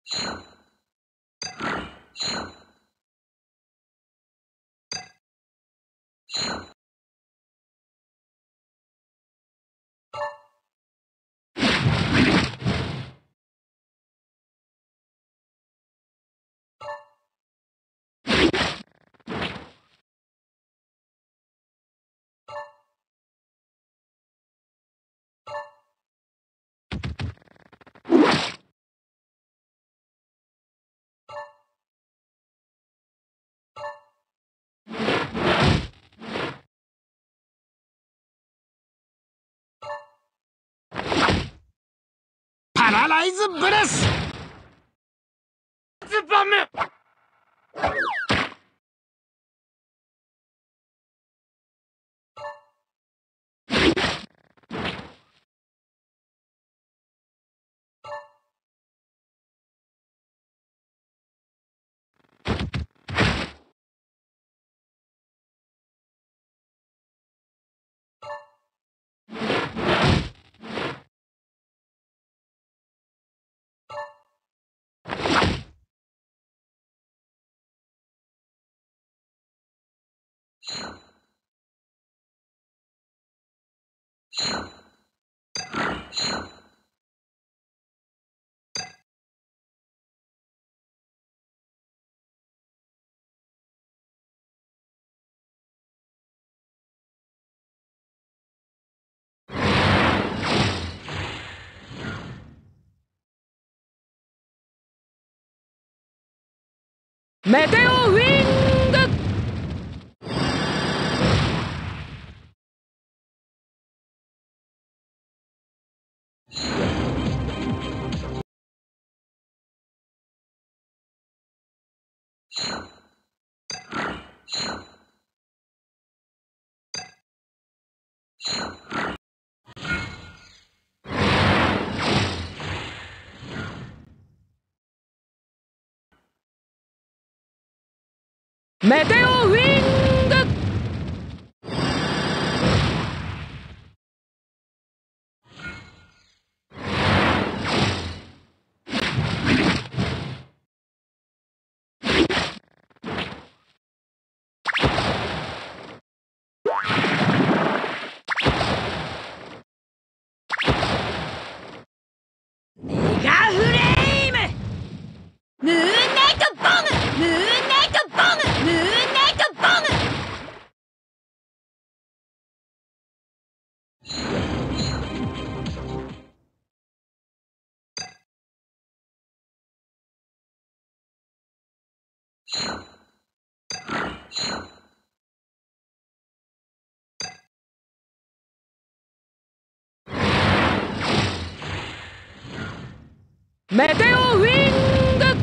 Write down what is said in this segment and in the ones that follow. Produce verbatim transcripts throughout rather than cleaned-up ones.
パラライズブレスズバム。メテオウィング。メテオウィング。メガフレーム。ムーンナイトボム。ムーンナイトボム。ムーンナイトボム。メテオウィング。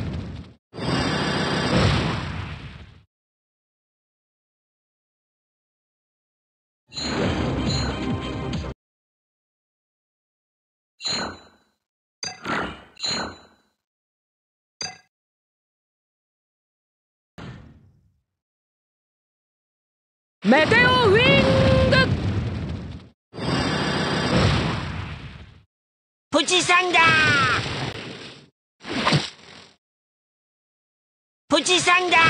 メテオウィング。プチサンダー。プチサンダー。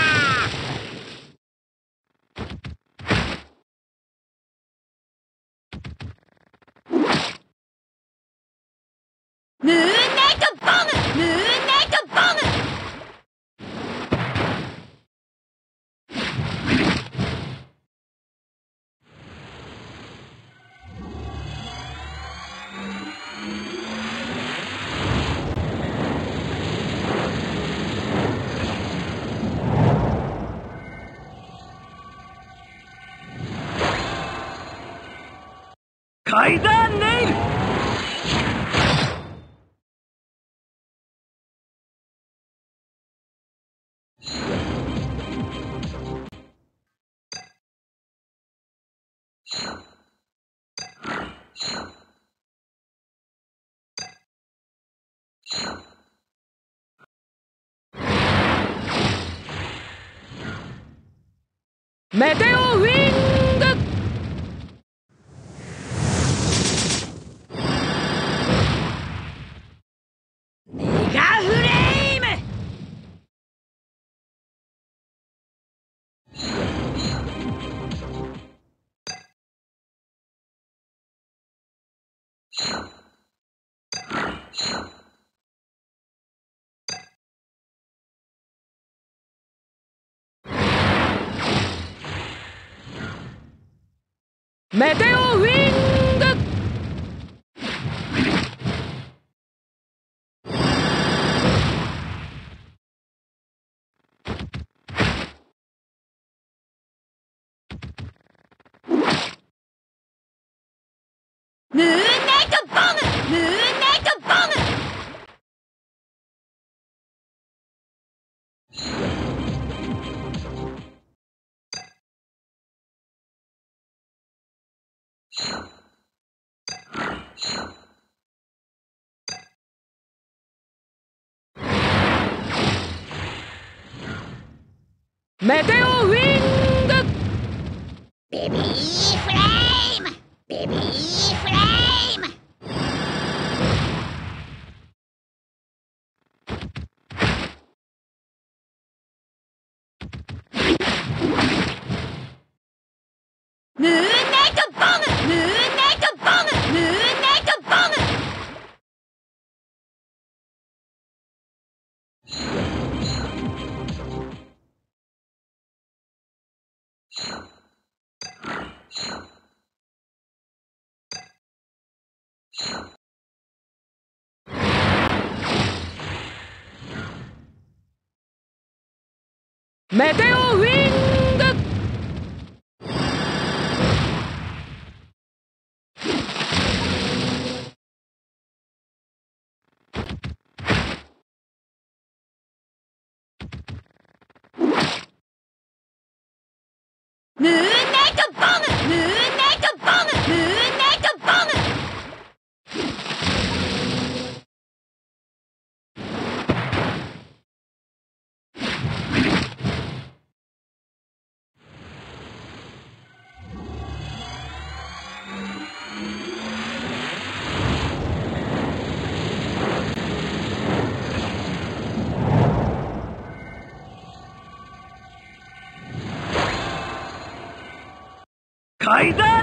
ムーンナイトボム。ムーンナイトボム。階段ネイル。メテオウィング。メガフレーム。 メテオウィング。ムーンナイトボム、ムーンナイトボム。メテオウィング。ベビーフレーム、ベビーフレーム。ムーンナイトボム、ムーンナイトボム、ムーンナイトボム。メテオウィング。ムーンナイトボム、ムーンナイトボム、ムーンナイトボム。階段